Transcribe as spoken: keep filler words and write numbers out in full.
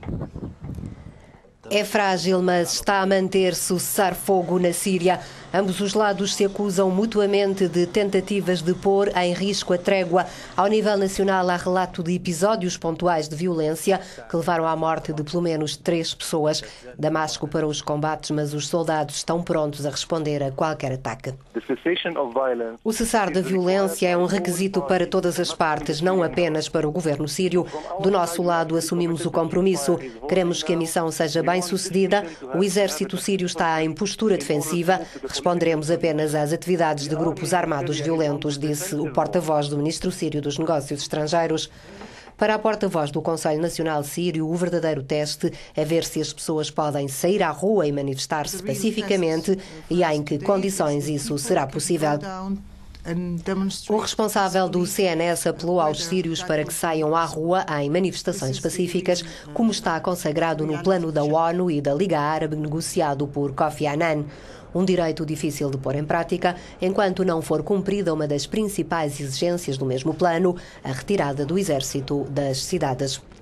É frágil, mas está a manter-se o cessar-fogo na Síria. Ambos os lados se acusam mutuamente de tentativas de pôr em risco a trégua. Ao nível nacional, há relato de episódios pontuais de violência que levaram à morte de pelo menos três pessoas. Damasco parou os combates, mas os soldados estão prontos a responder a qualquer ataque. O cessar da violência é um requisito para todas as partes, não apenas para o governo sírio. Do nosso lado, assumimos o compromisso. Queremos que a missão seja bem-sucedida. O exército sírio está em postura defensiva. Responderemos apenas às atividades de grupos armados violentos, disse o porta-voz do ministro sírio dos Negócios Estrangeiros. Para a porta-voz do Conselho Nacional Sírio, o verdadeiro teste é ver se as pessoas podem sair à rua e manifestar-se pacificamente e em que condições isso será possível. O responsável do C N S apelou aos sírios para que saiam à rua em manifestações pacíficas, como está consagrado no plano da ONU e da Liga Árabe negociado por Kofi Annan. Um direito difícil de pôr em prática, enquanto não for cumprida uma das principais exigências do mesmo plano, a retirada do exército das cidades.